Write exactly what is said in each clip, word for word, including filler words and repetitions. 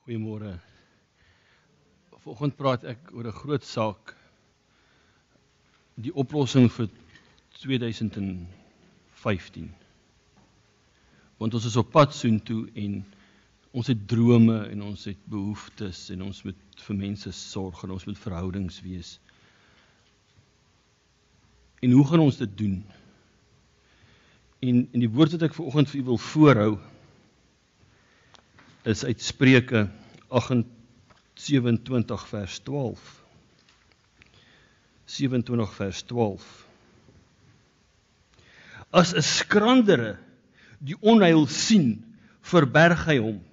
Goeiemôre. Vanoggend praat ek oor 'n groot saak, die oplossing vir tweeduisend vyftien. Want ons is op pad soontoe en ons het drome en ons het behoeftes en ons moet vir mense sorg en ons moet verhoudings wees. En hoe gaan ons dit doen? En, en die woord wat ek vanoggend vir u wil voorhou, is uit Spreuke sewenentwintig vers twaalf. sewenentwintig vers twaalf. As 'n skrandere die onheil sien, verberg hy hom.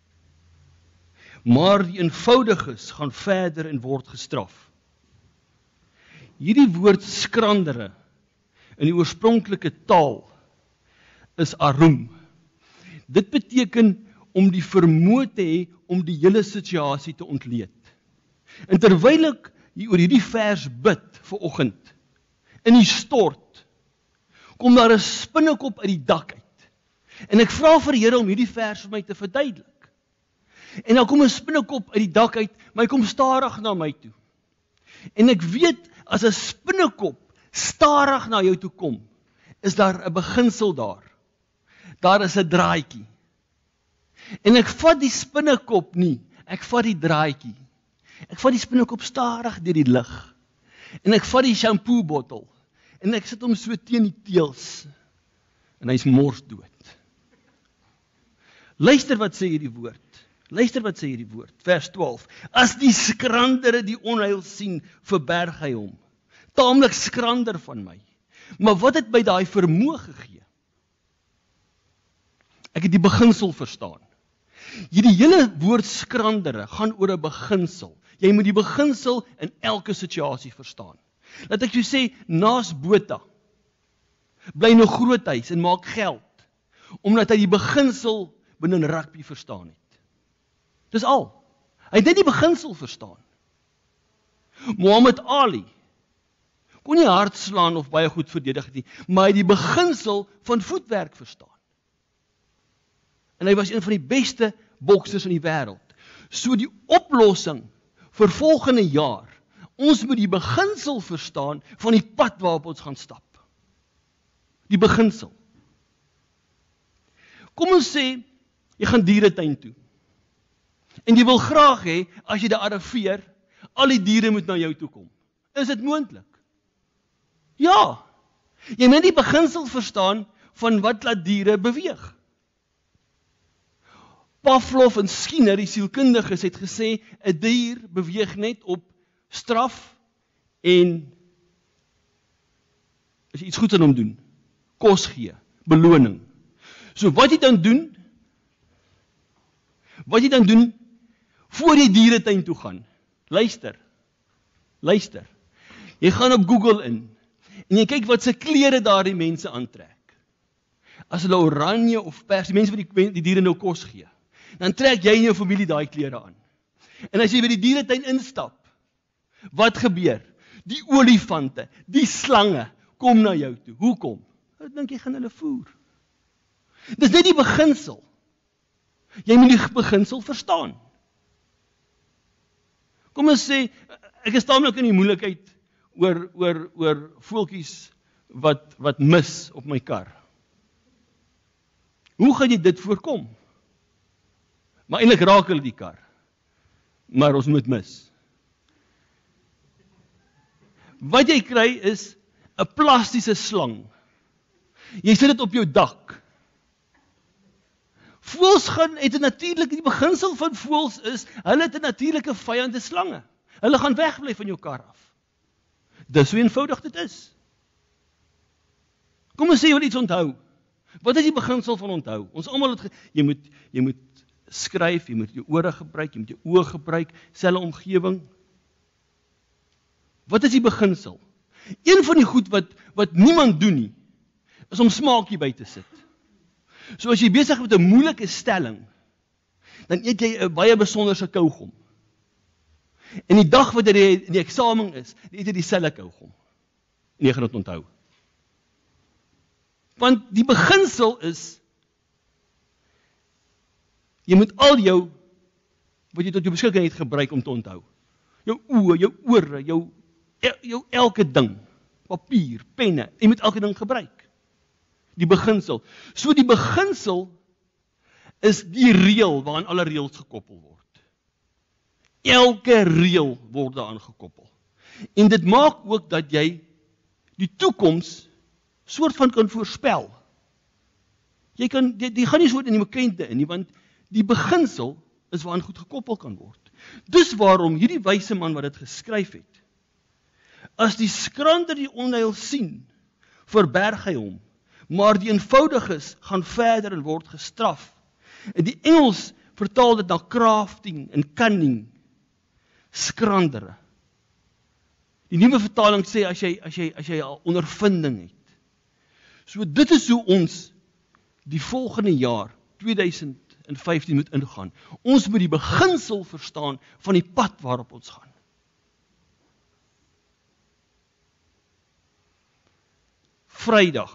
Maar die eenvoudiges gaan verder en word gestraf. Hierdie woord skrandere in die oorspronklike taal is arum. Dit beteken om die vermoë te hê om die hele situasie te ontleed. En terwyl ek hier oor hierdie vers bid vanoggend, in die stort, kom daar 'n spinnekop uit die dak uit. En ek vra vir die Here om hierdie vers vir my te verduidelik. En dan kom 'n spinnekop uit die dak uit, maar hy kom stadig na my toe. En ek weet, as 'n spinnekop stadig na jou toe kom, is daar 'n beginsel daar. Daar is 'n draadjie. En ek vat die spinnekop nie, ek vat die draadjie. Ek vat die spinnekop stadig deur die lug. En ek vat die shampoo bottel. En ek sit hom so teen die teels. En hy's morsdood. Luister wat sê hierdie woord. Luister wat sê hierdie woord. Vers twaalf. As die skrandere die onheil sien, verberg hy hom. Taamlik skrander van my. Maar wat het my daai vermoë gegee? Ek het die beginsel verstaan. Hierdie hele woord skrandere gaan oor 'n beginsel. Jy moet die beginsel in elke situasie verstaan. Laat ek jou sê, naas Botha, bly in 'n groot huis en maak geld, omdat hy die beginsel binne rugby verstaan het. Dis al. Hy het net die beginsel verstaan. Muhammad Ali kon nie hard slaan of baie goed verdedig nie, maar hy het die beginsel van voetwerk verstaan. En hy was een van die beste boksers in die wêreld. So die oplossing vir volgende jaar, ons moet die beginsel verstaan van die pad waarop ons gaan stap. Die beginsel. Kom ons sê, jy gaan dieretuin toe. En jy wil graag hê, as jy daar arriveer, al die diere moet na jou toe kom. Is dit moontlik? Ja. Jy moet die beginsel verstaan van wat laat diere beweeg. Pavlov en Skinner, die sielkundiges, het gesê, 'n dier beweeg net op straf en as jy iets goeds aan hom doen, kos gee, beloning. So wat jy dan doen, wat jy dan doen, voor jy dieretuin toe gaan, luister, luister, jy gaan op Google in, en jy kyk wat se klere daar die mense aantrek. As hulle oranje of pers, die mense wat die, die diere nou kos gee, dan trek jy en jou familie daai klere aan. En as jy by die dieretuin instap, wat gebeur? Die olifante, die slange, kom na jou toe. Hoekom? Ek dink jy gaan hulle voer. Dis net die beginsel. Jy moet die beginsel verstaan. Kom ons sê, ek is taamlik in die moeilikheid oor, oor, oor voeltjies wat, wat mis op my kar. Hoe gaan jy dit voorkom? Maar eintlik raak hulle die kar. Maar ons moet mis. Wat jy kry is 'n plastiese slang. Jy sit dit op jou dak. Voëls gaan het 'n natuurlike, die beginsel van voëls is, hulle het 'n natuurlike vyand, die slange. Hulle gaan wegbly van jou kar af. Dis hoe eenvoudig dit is. Kom ons sê jy wil iets onthou. Wat is die beginsel van onthou? Ons almal het, jy moet, jy moet skryf, jy moet jou ore gebruik, jy moet jou oë gebruik, selfe omgewing. Wat is die beginsel? Een van die goed wat, wat niemand doen nie, is om smaakie by te sit. So as jy besig met 'n moeilike stelling, dan eet jy 'n baie besonderse kougom. En die dag wat jy in die eksamen is, dan eet jy dieselfde kougom. En jy gaan dit onthou. Want die beginsel is, jy moet al jou wat jy tot jou beskikking het gebruik om te onthou. Jou oë, jou ore, jou, jou elke ding, papier, penne, jy moet elke ding gebruik. Die beginsel. So die beginsel is die reël waaraan alle reëls gekoppel word. Elke reël word daaraan gekoppel. En dit maak ook dat jy die toekoms soort van kan voorspel. Jy kan, jy, jy gaan nie so in die bekende in nie, want die beginsel is waaraan goed gekoppel kan word. Dus waarom hierdie wyse man wat dit geskryf het, as die skrander die onheil sien, verberg hy hom, maar die eenvoudiges gaan verder en word gestraf. En die Engels vertaal dit na crafting en cunning, skrandere. Die nuwe vertaling sê as jy as jy as jy al ondervinding het. So dit is hoe ons die volgende jaar tweeduisend vyftien moet ingaan. Ons moet die beginsel verstaan van die pad waarop ons gaan. Vrydag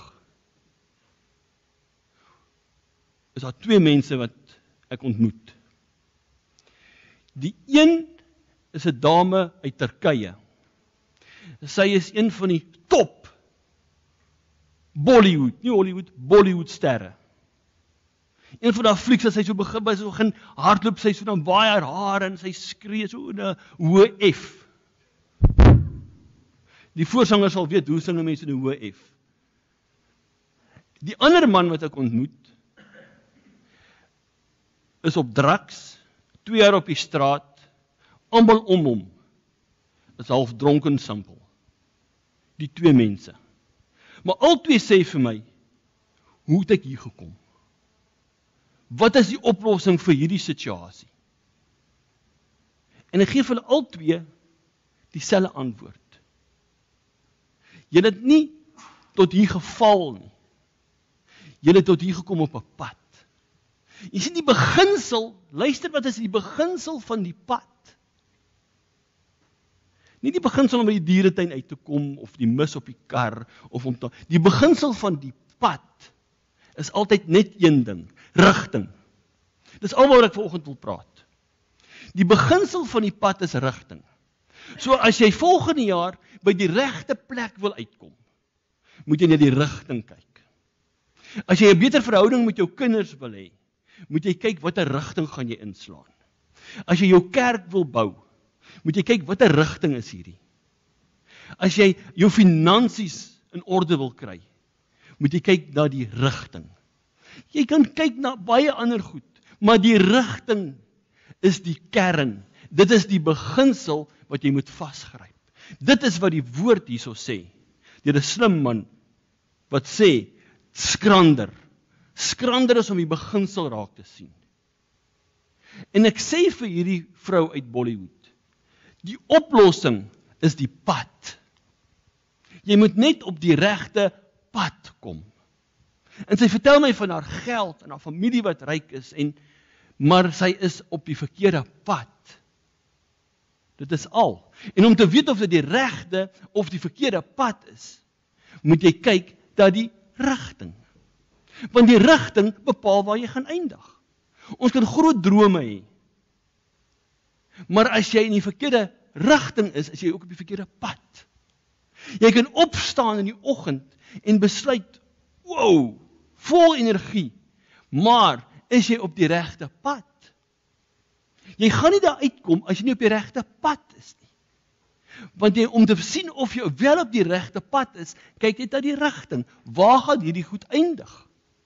is daar twee mense wat ek ontmoet. Die een is 'n dame uit Turkye. Sy is een van die top Bollywood, nie Hollywood, Bollywood sterre. Een van daai flieks as sy so begin by so begin hardloop, sy so dan waai haar hare en sy skree so in 'n hoë F. Die voorsanger sal weet hoe sing mense in 'n hoë F. Die ander man wat ek ontmoet is op drugs, twee jaar op die straat, almal om hom is half dronken simpel. Die twee mense. Maar al twee sê vir my, hoe het ek hier gekom? Wat is die oplossing vir hierdie situasie? En ek gee vir hulle al twee dieselfde antwoord. Jy het nie tot hier geval nie. Jy het tot hier gekom op 'n pad. Jy sien die beginsel, luister wat is die beginsel van die pad? Nie die beginsel om by die dieretuin uit te kom, of die mis op die kar, of om te, die beginsel van die pad, is altyd net een ding, rigting. Dis al waaroor ek vanoggend wil praat. Die beginsel van die pad is rigting. So as jy volgende jaar by die regte plek wil uitkom, moet jy na die rigting kyk. As jy 'n beter verhouding met jou kinders wil hê, moet jy kyk watter rigting gaan jy inslaan. As jy jou kerk wil bou, moet jy kyk watter rigting is hierdie. As jy jou finansies in orde wil kry, moet jy kyk na die rigting. Jy kan kyk na baie ander goed, maar die rigting is die kern. Dit is die beginsel wat jy moet vasgryp. Dit is wat die woord hierso sê. Deur 'n slim man wat sê skrander. Skrander is om die beginsel raak te sien. En ek sê vir hierdie vrou uit Bollywood, die oplossing is die pad. Jy moet net op die regte pad kom. En sy vertel my van haar geld en haar familie wat ryk is, en, maar sy is op die verkeerde pad. Dit is al. En om te weet of dit die regte of die verkeerde pad is, moet jy kyk dat die rigting. Want die rigting bepaal waar jy gaan eindig. Ons kan groot drome hê. Maar as jy in die verkeerde rigting is, is jy ook op die verkeerde pad. Jy kan opstaan in die oggend en besluit, wow, vol energie, maar is jy op die regte pad? Jy gaan nie daar uitkom as jy nie op die regte pad is nie. Want jy, om te sien of jy wel op die regte pad is, kyk net na die rigting. Waar gaan hierdie goed eindig?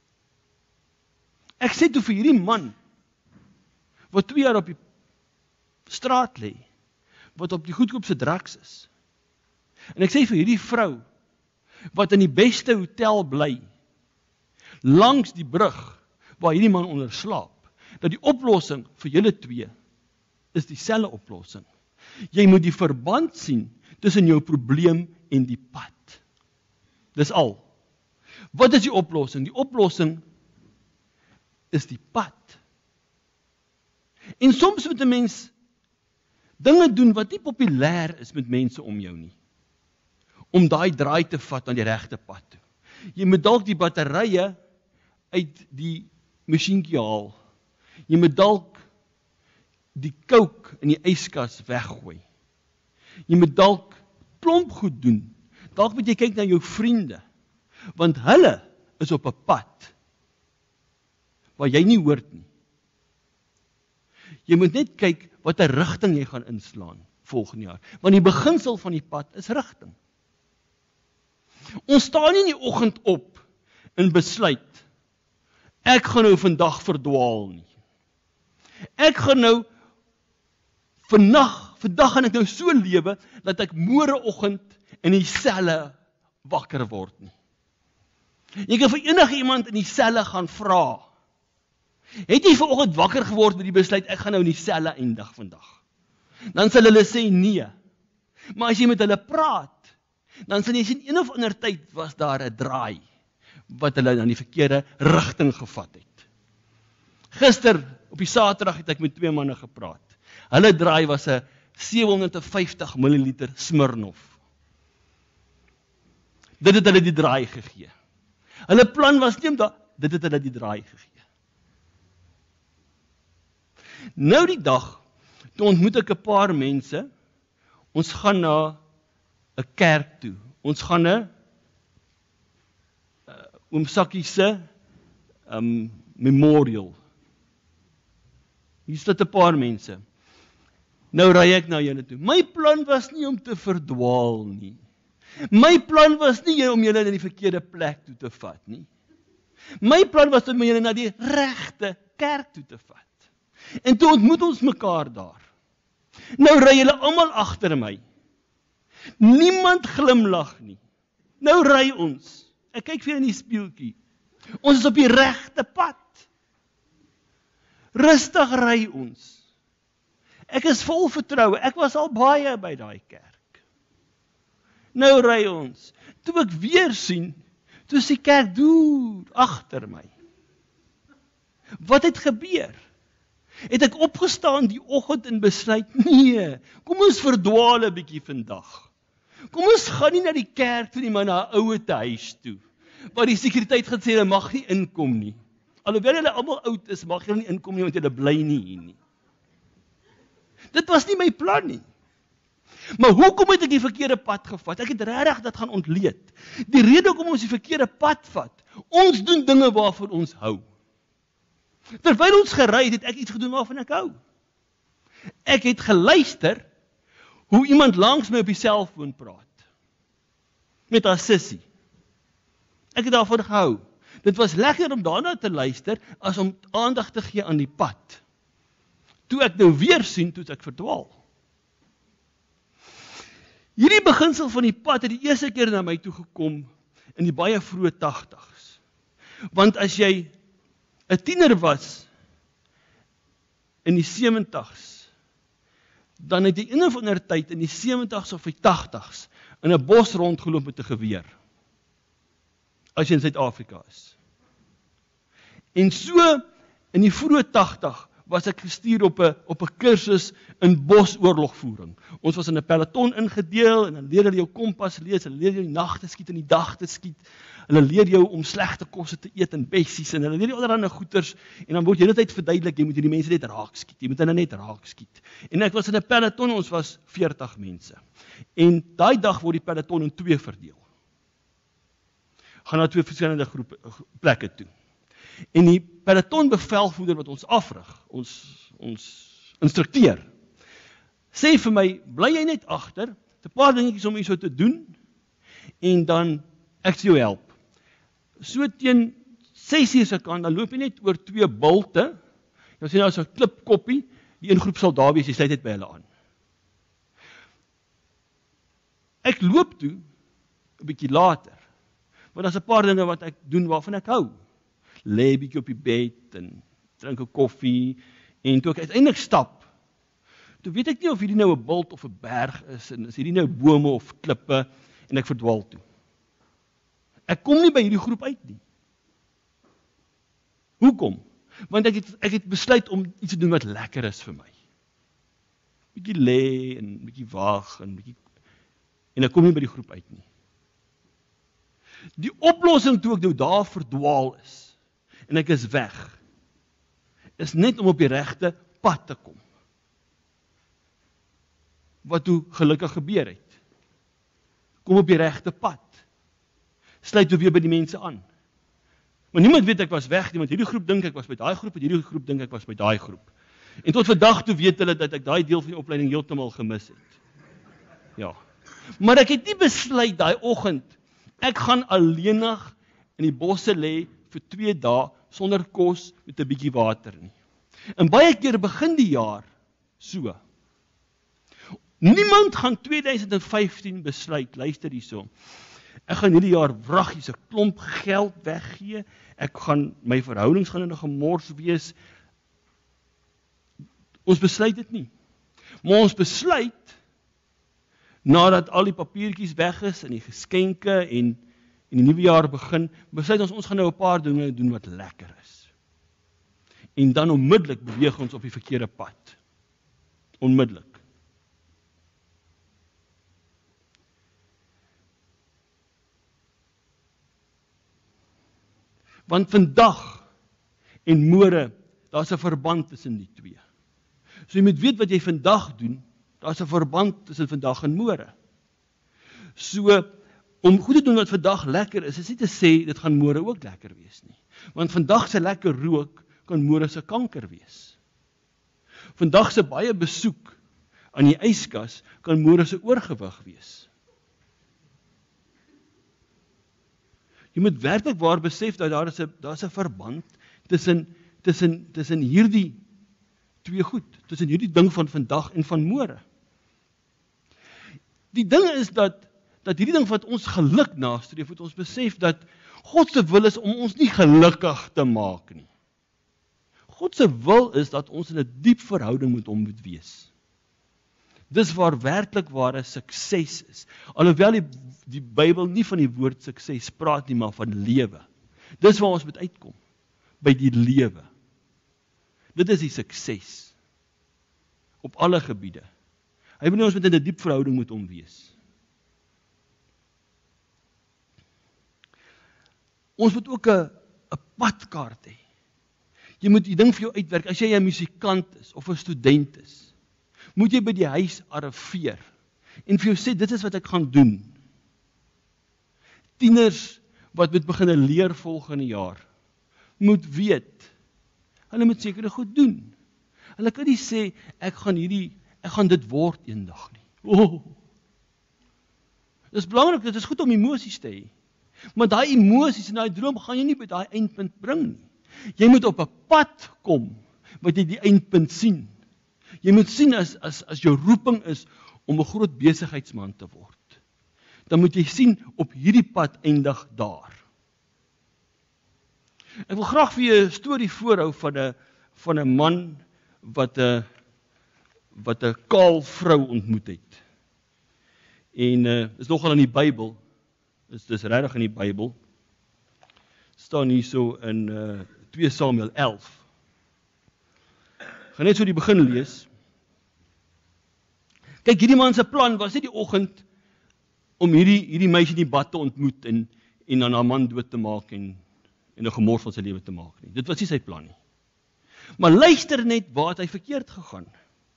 Ek sê toe vir hierdie man, wat twee jaar op die straat lê, wat op die goedkoopste drugs is. En ek sê vir hierdie vrou, wat in die beste hotel bly, langs die brug, waar hierdie man onder slaap, dat die oplossing vir julle twee, is dieselfde oplossing. Jy moet die verband sien, tussen jou probleem en die pad. Dis al. Wat is die oplossing? Die oplossing is die pad. En soms moet 'n mens dinge doen wat nie populêr is met mense om jou nie. Om daai draai te vat aan die regte pad toe. Jy moet dalk die batterye uit die masjienkie haal. Jy moet dalk die kook in die yskas weggooi. Jy moet dalk klomp goed doen. Dalk moet jy kyk na jou vriende, want hulle is op 'n pad waar jy nie hoort nie. Jy moet net kyk wat 'n rigting jy gaan inslaan volgende jaar, want die beginsel van die pad is rigting. Ons staan nie in die oggend op en besluit, ek gaan nou vandag verdwaal nie. Ek gaan nou vandag, vandag gaan ek nou so lewe, dat ek môreoggend in die selle wakker word nie. Jy kan vir enige iemand in die selle gaan vra, het jy vanoggend wakker geword met die besluit, ek gaan nou in die selle eindig vandag? Dan sal hulle sê nee. Maar as jy met hulle praat, dan sal jy sien, een of ander tyd was daar 'n draai, wat hulle in die verkeerde rigting gevat het. Gister, op die Saterdag, het ek met twee manne gepraat. Hulle draai was 'n sewenhonderdvyftig milliliter Smirnoff. Dit het hulle die draai gegee. Hulle plan was nie om da, dit het hulle die draai gegee. Nou die dag, toe ontmoet ek 'n paar mense, ons gaan na 'n kerk toe. Ons gaan na uh, Oom Sakkie se um, memorial. Hier sit 'n paar mense. Nou ry ek na julle toe. My plan was nie om te verdwaal nie. My plan was nie om julle in die verkeerde plek toe te vat nie. My plan was om julle na die regte kerk toe te vat. En toe ontmoet ons mekaar daar. Nou ry julle almal agter my. Niemand glimlag nie. Nou ry ons. Ek kyk vir in die spieeltjie. Ons is op die regte pad. Rustig ry ons. Ek is vol vertroue. Ek was al baie by daai kerk. Nou ry ons. Toe ek weer sien, toe is die kerk deur agter my. Wat het gebeur? Het ek opgestaan die oggend en besluit, nee, kom ons verdwaal 'n bietjie vandag. Kom ons gaan nie na die kerk toe nie, maar na 'n ouete huis toe, waar die sekuriteit gaan sê, hulle mag nie inkom nie. Alhoewel hulle almal oud is, mag hulle nie inkom nie, want hulle bly nie hier nie. Dit was nie my plan nie. Maar hoekom het ek die verkeerde pad gevat? Ek het regtig dit gaan ontleed. Die rede hoekom ons die verkeerde pad vat, ons doen dinge waarvan ons hou. Terwyl ons gery het, het ek iets gedoen waarvan ek hou. Ek het geluister hoe iemand langs my op die selfoon praat. Met haar sussie. Ek het daarvan gehou. Dit was lekker om daarna te luister, as om aandag te gee aan die pad. Toe ek nou weer sien, toe ek verdwaal. Hierdie beginsel van die pad het die eerste keer na my toe gekom in die baie vroeë tagtigs. Want as jy 'n tiener was in die sewentigs, dan het jy een of ander tyd in die sewentigs of die tagtigs in 'n bos rondgeloop met 'n geweer. As jy in Suid-Afrika is. En so in die vroeë tagtig was ek gestuur op 'n op 'n kursus in bosoorlogvoering. Ons was in 'n peloton ingedeel en dan leer hulle jou kompas lees, hulle leer jou die nag te skiet en die dag te skiet. Hulle leer jou om slegte kosse te eet en bessies en hulle leer jou allerlei goeters en dan word jy net verduidelik, jy moet hierdie mense net raak skiet. Jy moet hulle net raak skiet. En ek was in 'n peloton, ons was veertig mense. En daai dag word die peloton in twee verdeel. Gaan na twee verskillende groepe plekke toe. En die pelotonbevelvoerder wat ons afrig, ons ons instrukteur, sê vir my, bly jy net agter, 'n paar dingetjies om iets so te doen, en dan ek sal jou help. So teen ses uur se kant, dan loop jy net oor twee bulte, jy sien nou so 'n klipkoppie, die een groep sal daar wees, jy sluit net by hulle aan. Ek loop toe, 'n bietjie later, want daar's 'n paar dinge wat ek doen waarvan ek hou. Lê bietjie op die bed en drink 'n koffie en toe ek uiteindelik stap, toe weet ek nie of hierdie nou 'n bult of 'n berg is en is hierdie nou bome of klippe en ek verdwaal toe. Ek kom nie by hierdie groep uit nie. Hoekom? Want ek het ek het besluit om iets te doen wat lekker is vir my. Bietjie lê en bietjie wag en bietjie en ek kom nie by die groep uit nie. Die oplossing toe ek nou daar verdwaal is en ek is weg, is net om op die regte pad te kom. wat toe gelukkig gebeur het. Kom op die regte pad. Sluit toe weer by die mense aan. Maar niemand weet ek was weg nie, want hierdie groep dink ek was by daai groep, en hierdie groep dink ek was by daai groep. En tot vandag toe weet hulle dat ek daai deel van die opleiding heeltemal gemis het. Ja. Maar ek het nie besluit daai oggend, ek gaan alleenig in die bosse lê vir twee dae sonder kos met 'n bietjie water nie. En baie keer begin die jaar so. Niemand gaan tweeduisend vyftien besluit, luister hierso. Ek gaan hierdie jaar wraggies 'n klomp geld weggee. Ek gaan my verhoudings gaan in 'n gemors wees. Ons besluit dit nie. Maar ons besluit nadat al die papiertjies weg is en die geskenke en en die nuwe jaar begin, besluit ons ons gaan nou 'n paar dinge doen wat lekker is. En dan onmiddellik beweeg ons op die verkeerde pad. Onmiddellik. Want vandag en môre, daar's 'n verband tussen die twee. So jy moet weet wat jy vandag doen, daar's 'n verband tussen vandag en môre. So, om goed te doen wat vandag lekker is, is nie te sê, dit gaan môre ook lekker wees nie. Want vandag se lekker rook, kan môre se kanker wees. Vandag se baie besoek aan die yskas, kan môre se oorgewig wees. Jy moet werklik waar besef dat daar is 'n daar's 'n verband tussen tussen tussen hierdie twee goed, tussen hierdie ding van vandag en van môre. Die ding is dat dat hierdie ding wat ons geluk nastreef, moet ons besef dat God se wil is om ons nie gelukkig te maak nie. God se wil is dat ons in 'n diep verhouding met hom moet wees. Dis waar werklik ware sukses is. Alhoewel die, die Bybel nie van die woord sukses praat nie, maar van lewe. Dis waar ons moet uitkom, by die lewe. Dit is die sukses, op alle gebiede. Hy wil nie ons met in 'n diep verhouding met hom wees. Ons moet ook 'n 'n padkaart hê. Jy moet die ding vir jou uitwerk, as jy 'n musikant is, of 'n student is, moet jy by die huis arriveer, en vir jou sê, dit is wat ek gaan doen. Tieners, wat moet begin leer volgende jaar, moet weet, hulle moet sekere goed doen. Hulle kan nie sê, ek gaan hierdie, ek gaan dit word eendag nie. Oh. Dit is belangrik, dit is goed om emosies te hê. Maar daai emosies en daai droom gaan jy nie by daai eindpunt bring nie. Jy moet op 'n pad kom, wat jy die eindpunt sien. Jy moet sien as, as, as jou roeping is om 'n groot besigheidsman te word. Dan moet jy sien, op hierdie pad eindig daar. Ek wil graag vir jou 'n storie voorhou van 'n van 'n man wat 'n wat 'n kaal vrou ontmoet het. En uh, is nogal in die Bybel. Dis dis regtig in die Bybel. Staan hier so in uh, twee Samuel elf. Gaan net so die begin lees. Kyk, hierdie man se plan was nie die oggend om hierdie hierdie meisie in die bad te ontmoet en en dan haar man dood te maak en en 'n gemors van sy lewe te maak nie. Dit was nie sy plan nie. Maar luister net waar het hy verkeerd gegaan.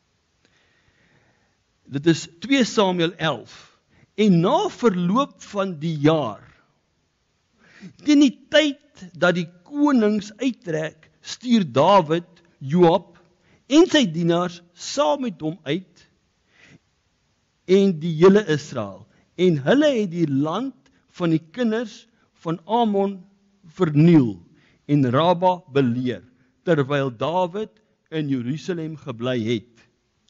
Dit is twee Samuel elf. En na verloop van die jaar, teen die tyd dat die konings uittrek, stuur Dawid, Joab en sy dienaars saam met hom uit en die hele Israel. En hulle het die land van die kinders van Amon verniel en Raba beleer, terwyl Dawid in Jerusalem gebly het.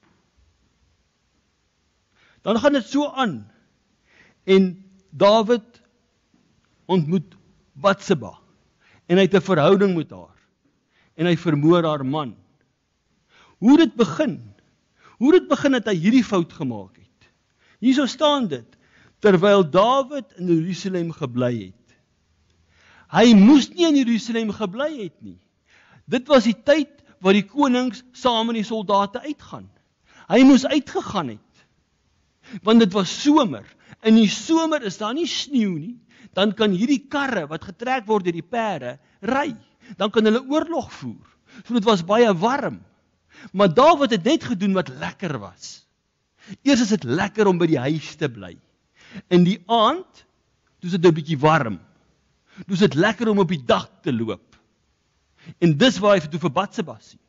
Dan gaan dit so aan. En Dawid ontmoet Batseba, en hy het 'n verhouding met haar, en hy vermoor haar man. Hoe dit begin? Hoe dit begin dat hy hierdie fout gemaak het? Hierso staan dit, terwyl Dawid in Jerusalem gebly het. Hy moes nie in Jerusalem gebly het nie. Dit was die tyd waar die konings saam met die soldate uitgaan. Hy moes uitgegaan het, want dit was somer. In die somer is daar nie sneeu nie, dan kan hierdie karre wat getrek word deur die perde ry. Dan kan hulle oorlog voer. So dit was baie warm. Maar Dawid het net gedoen wat lekker was. Eers is dit lekker om by die huis te bly. In die aand, toe is dit 'n bietjie warm. Toe is dit lekker om op die dak te loop. En dis waar hy toe vir bad Sebasie.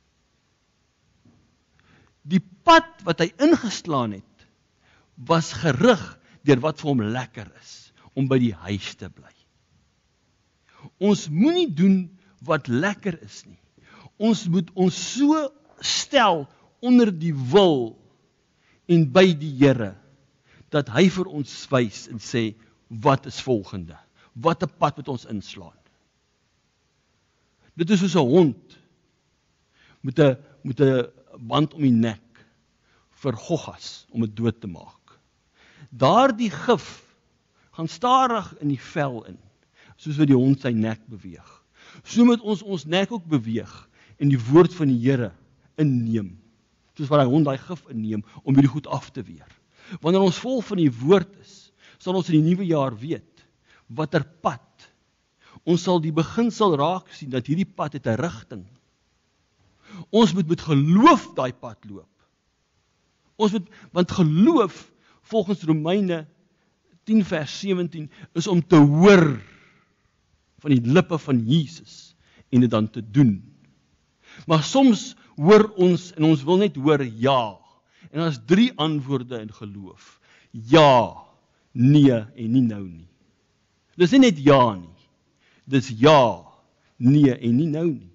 Die pad wat hy ingeslaan het, was gerig deur wat vir hom lekker is, om by die huis te bly. Ons moenie doen wat lekker is nie. Ons moet ons so stel onder die wil en by die Here, dat hy vir ons wys en sê, wat is volgende? Wat 'n pad met ons inslaan? Dit is soos 'n hond, met 'n met 'n band om die nek, vir goggas, om dit dood te maak. Daardie gif, gaan stadig in die vel in, soos wat die hond sy nek beweeg. So moet ons ons nek ook beweeg, en die woord van die Here inneem, soos wat die hond daai gif inneem, om hierdie goed af te weer. Wanneer ons vol van die woord is, sal ons in die nuwe jaar weet, watter pad. Ons sal die beginsel raak sien, dat hierdie pad het 'n rigting. Ons moet met geloof daai pad loop. Ons moet, want geloof, volgens Romeine tien vers sewentien, is om te hoor van die lippe van Jesus, en dit dan te doen. Maar soms hoor ons, en ons wil net hoor ja, en daar is drie antwoorde in geloof. Ja, nee, en nie nou nie. Dis nie net ja nie, dis ja, nee, en nie nou nie.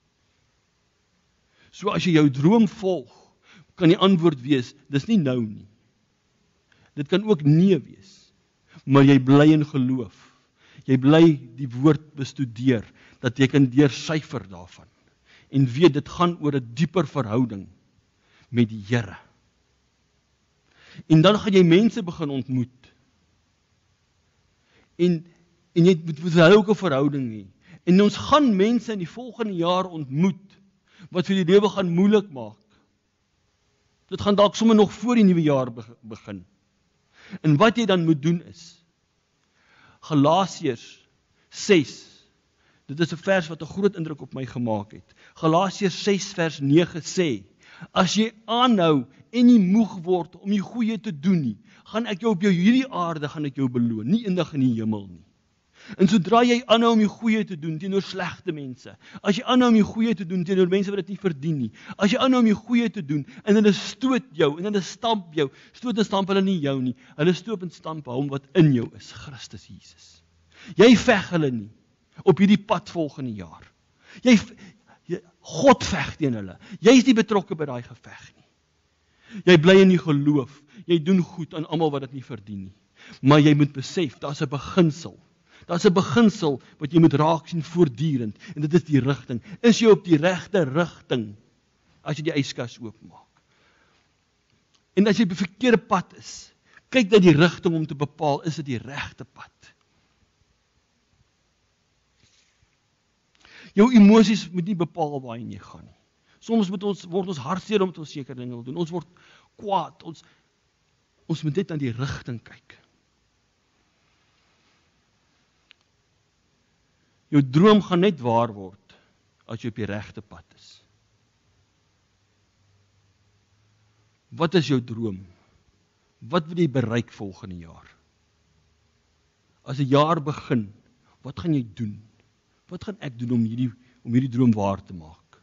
So as jy jou droom volg, kan die antwoord wees, dis nie nou nie. Dit kan ook nee wees, maar jy bly in geloof. Jy bly die woord bestudeer, dat jy kan deursyfer daarvan. En weet, dit gaan oor 'n dieper verhouding met die Here. En dan gaan jy mense begin ontmoet. En, en jy moet met hulle ook 'n verhouding hê. En ons gaan mense in die volgende jaar ontmoet, wat vir die lewe gaan moeilik maak. Dit gaan dalk sommer nog voor die nuwe jaar begin. En wat jy dan moet doen is, Galasiërs ses, dit is 'n vers wat 'n groot indruk op my gemaak het. Galasiërs ses vers nege sê, as jy aanhou en nie moeg word om die goeie te doen nie, gaan ek jou op jou hierdie aarde gaan ek jou beloon, nie eendag in die hemel nie. En sodra jy aanhou om die goeie te doen teenoor slegte mense, as jy aanhou om die goeie te doen teenoor mense wat dit nie verdien nie, as jy aanhou om die goeie te doen en hulle stoot jou en hulle stamp jou, stoot en stamp hulle nie jou nie, hulle stoot en stamp hom wat in jou is, Christus Jesus. Jy veg hulle nie op hierdie pad volgende jaar. Jy, jy God veg teen hulle. Jy is nie betrokke by daai geveg nie. Jy bly in die geloof. Jy doen goed aan almal wat dit nie verdien nie. Maar jy moet besef, daar's 'n beginsel. Daar's 'n beginsel wat jy moet raak sien voortdurend, en dit is die rigting. Is jy op die regte rigting as jy die yskas oopmaak? En as jy op die verkeerde pad is, kyk na die rigting om te bepaal, is dit die regte pad? Jou emosies moet nie bepaal waarheen jy gaan nie. Soms moet ons, word ons hartseer omdat ons sekere dinge wil doen. Ons word kwaad. Ons, ons moet net aan die rigting kyk. Jou droom gaan net waar word as jy op die regte pad is. Wat is jou droom? Wat wil jy bereik volgende jaar? As 'n jaar begin, wat gaan jy doen? Wat gaan ek doen om hierdie, om hierdie droom waar te maak?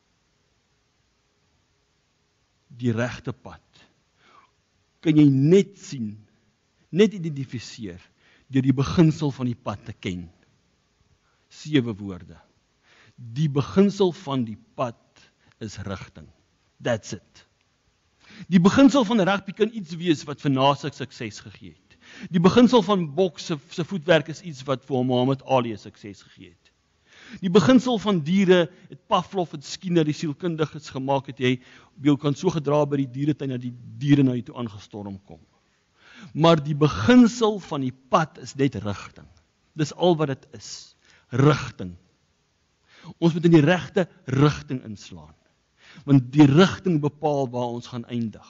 Die regte pad kan jy net sien, net identifiseer, deur die beginsel van die pad te ken. Sewe woorde. Die beginsel van die pad is rigting. That's it. Die beginsel van rugby kan iets wees wat vir NASA sukses gegee het. Die beginsel van boks se, se voetwerk is iets wat vir Muhammad Ali sukses gegee het. Die beginsel van diere het Pavlov en Skinner, die sielkundiges, gemaak het jy, jy kan so gedra by die dieretuin dat die diere na jy toe aangestorm kom. Maar die beginsel van die pad is net rigting. Dis al wat dit is. Rigting. Ons moet in die regte rigting inslaan. Want die rigting bepaal waar ons gaan eindig.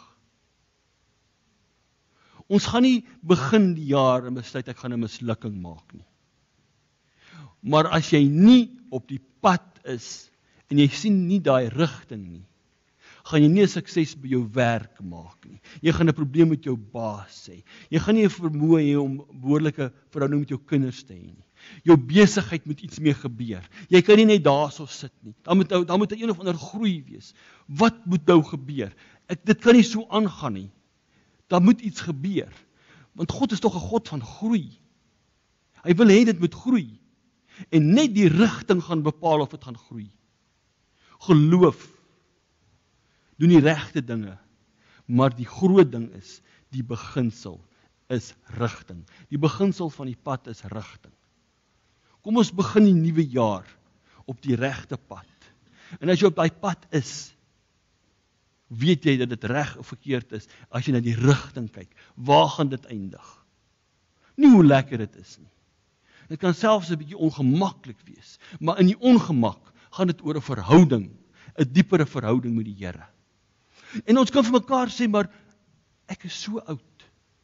Ons gaan nie begin die jaar en besluit ek gaan 'n mislukking maak nie. Maar as jy nie op die pad is en jy sien nie daai rigting nie, gaan jy nie 'n sukses by jou werk maak nie. Jy gaan 'n probleem met jou baas hê. Jy gaan nie 'n vermoë hê om behoorlike verhouding met jou kinders te hê nie. Jou besigheid moet iets mee gebeur. Jy kan nie net daarso sit nie. Dan moet dan moet 'n een of ander groei wees. Wat moet nou gebeur? Ek dit kan nie so aangaan nie. Daar moet iets gebeur. Want God is tog 'n God van groei. Hy wil hê dit moet groei. En net die rigting gaan bepaal of dit gaan groei. Geloof doen die regte dinge, maar die groot ding is, die beginsel is rigting. Die beginsel van die pad is rigting. Kom ons begin die nuwe jaar op die regte pad. En as jy op daai pad is, weet jy dat dit reg of verkeerd is, as jy na die rigting kyk. Waar gaan dit eindig? Nie hoe lekker dit is nie. Dit kan selfs 'n bietjie ongemaklik wees, maar in die ongemak gaan dit oor 'n verhouding, 'n diepere verhouding met die Here. En ons kan vir mekaar sê, maar ek is so oud.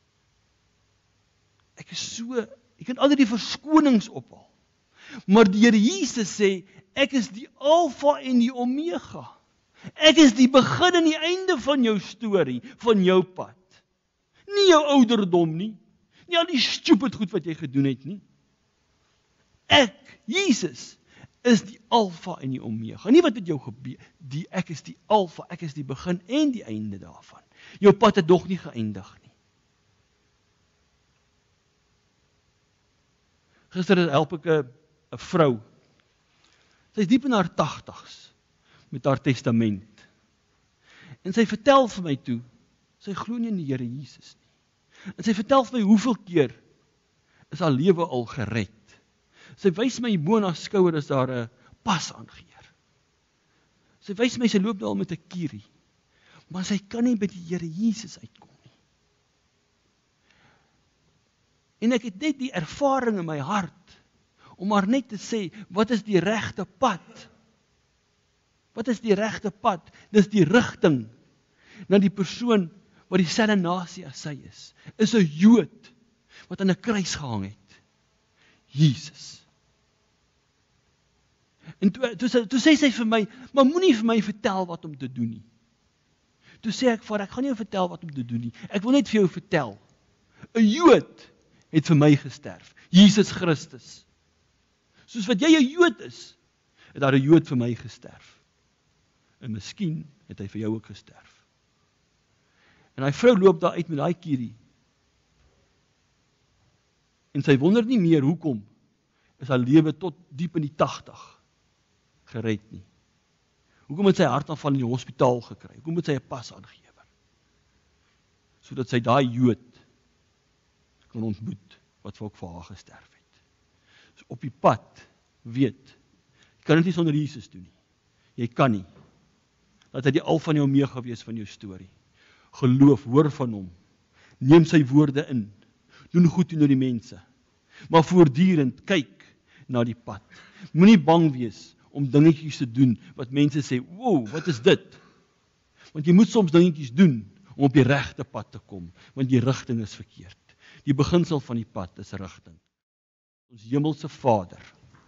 Ek is so, ek kan altyd die verskonings ophaal. Maar die Here Jesus sê, ek is die Alfa en die Omega. Ek is die begin en die einde van jou storie, van jou pad. Nie jou ouderdom nie, nie al die stupid goed wat jy gedoen het nie. Ek, Jesus, is die Alfa en die Omega. Nie wat met jou gebeur, die ek is die Alfa, ek is die begin en die einde daarvan. Jou pad het nog nie geëindig nie. Gister help ek 'n 'n vrou. Sy is diep in haar tagtigs met haar testament. En sy vertel vir my toe, sy glo nie in die Here Jesus nie. En sy vertel vir my hoeveel keer is haar lewe al gered. Sy wys my bo na skouer is daar 'n pas aangeheer. Sy wys my sy loop daar met 'n kierie. Maar sy kan nie by die Here Jesus uitkom nie. En ek het net die ervaring in my hart om maar net te sê, wat is die regte pad? Wat is die regte pad? Dis die rigting na die persoon wat dieselfde nasie as sy is. Is 'n Jood wat aan 'n kruis gehang het. Jesus. En toe, toe, toe sê sy vir my, maar moenie vir my vertel wat om te doen nie. Toe sê ek vir haar, ek gaan nie jou vertel wat om te doen nie. Ek wil net vir jou vertel. 'n Jood het vir my gesterf. Jesus Christus. Soos wat jy 'n Jood is, het daar 'n Jood vir my gesterf. En miskien het hy vir jou ook gesterf. En hy vrou loop daar uit met daai kierie. En sy wonder nie meer hoekom is haar lewe tot diep in die tagtig gered nie. Hoekom het sy hartaanval in die hospitaal gekry? Hoekom het sy 'n pas aangegewer? Sodat sy daai Jood kan ontmoet wat ook vir haar gesterf het. So op die pad weet, jy kan dit nie sonder Jesus doen nie. Jy kan nie. Laat hy die Alfa en die Omega wees van jou storie. Geloof, hoor van hom. Neem sy woorde in. Doen goed teenoor die mense. Maar voortdurend kyk na die pad. Moenie bang wees om dingetjies te doen wat mense sê, wow, wat is dit? Want jy moet soms dingetjies doen om op die regte pad te kom, want die rigting is verkeerd. Die beginsel van die pad is rigting. Ons hemelse Vader,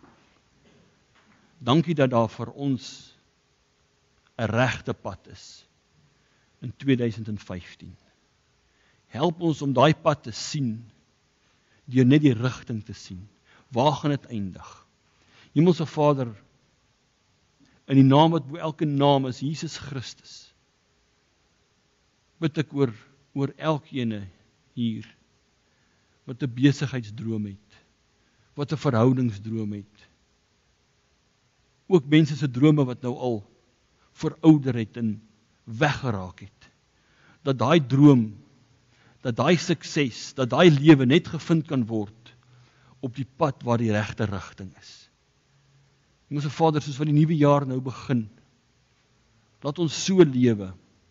dankie dat daar vir ons 'n regte pad is in tweeduisend vyftien. Help ons om daai pad te sien, deur net die rigting te sien. Waar gaan dit eindig? Hemelse Vader, in die naam wat bo elke naam is, Jesus Christus, bid ek oor, oor elkeen hier, wat 'n besigheidsdroom het, wat 'n verhoudingsdroom het, ook mense se drome wat nou al verouder het en weggeraak het, dat daai droom, dat daai sukses, dat daai lewe net gevind kan word op die pad waar die regte rigting is. Hemelse Vader, soos wat die nuwe jaar nou begin, laat ons so lewe,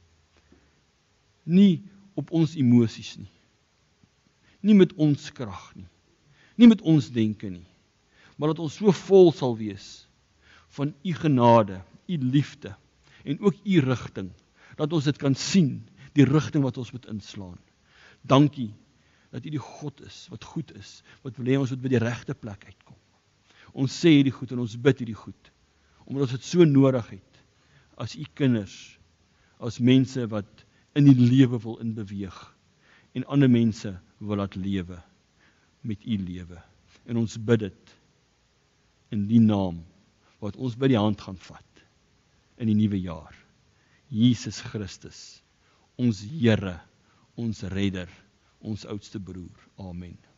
nie op ons emosies nie, nie met ons krag nie, nie met ons denke nie, maar dat ons so vol sal wees van u genade, u liefde, en ook u rigting, dat ons dit kan sien, die rigting wat ons moet inslaan. Dankie, dat u die God is, wat goed is, wat wil hê ons moet by die regte plek uitkom. Ons sê hierdie goed en ons bid hierdie goed, omdat ons dit so nodig het, as u kinders, as mense wat in die lewe wil inbeweeg en ander mense wil laat lewe met u lewe. En ons bid dit in die naam wat ons by die hand gaan vat in die nuwe jaar. Jesus Christus, ons Here, ons Redder, ons oudste broer. Amen.